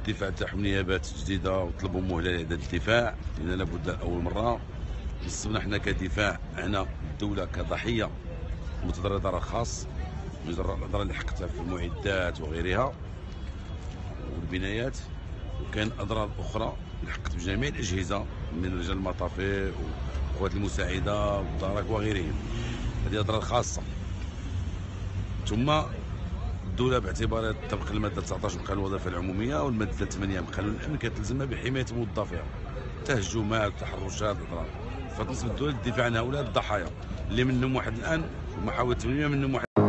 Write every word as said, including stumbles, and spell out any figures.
الدفاع تاعهم نيابات جديده وطلبوا مهله لاعداد الدفاع، لان لابد اول مره نصبنا حنا كدفاع هنا الدوله كضحيه متضرره ضرر خاص من الاضرار اللي حقتها في المعدات وغيرها والبنايات، وكان اضرار اخرى لحقت بجميع الاجهزه من رجال المطافي والقوات المساعده والدرك وغيرهم. هذه اضرار خاصه. ثم الدوله باعتبارها طبق الماده تسعطاش من قانون الوظيفه العموميه والماده ثمانية من قانون الامن كتلزمها بحمايه موظفيها، تهجمات وتحرشات اضرار، فتنصب الدوله للدفاع عن هؤلاء الضحايا اللي منهم واحد الان محاوله تنميه منهم واحد